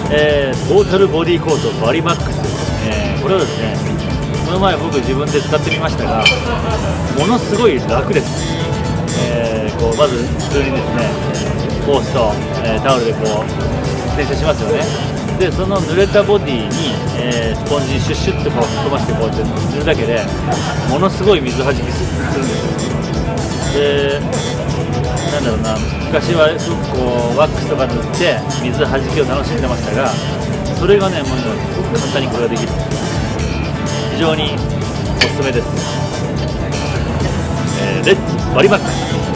トータルボディコートバリマックス、これをですね、この前僕自分で使ってみましたが、ものすごい楽です。こうまず普通にですね、ホースと、タオルでこう洗車しますよね。でその濡れたボディに、スポンジにシュッシュッとこう吹っ飛ばしてこうやって塗るだけでものすごい水はじきするんですよ。でなんだろうな、昔はすごくこうワックスとか塗って水はじきを楽しんでましたが、それがねもう今すごく簡単にこれができる。非常におすすめです。レッツバリマックス。